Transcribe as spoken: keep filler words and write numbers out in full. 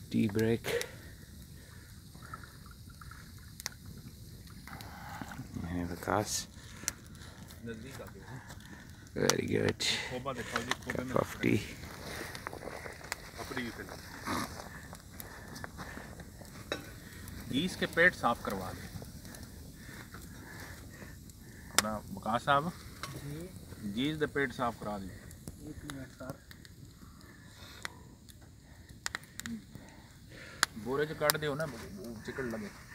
T break. है Vikas, very good. Cup of tea. गीस के पेट साफ करवा दे अपना विकास साहब जी। गीस के पेट साफ करा दी। एक मिनट सर, बोरे च कट दियो ना, चिकड़ लगे।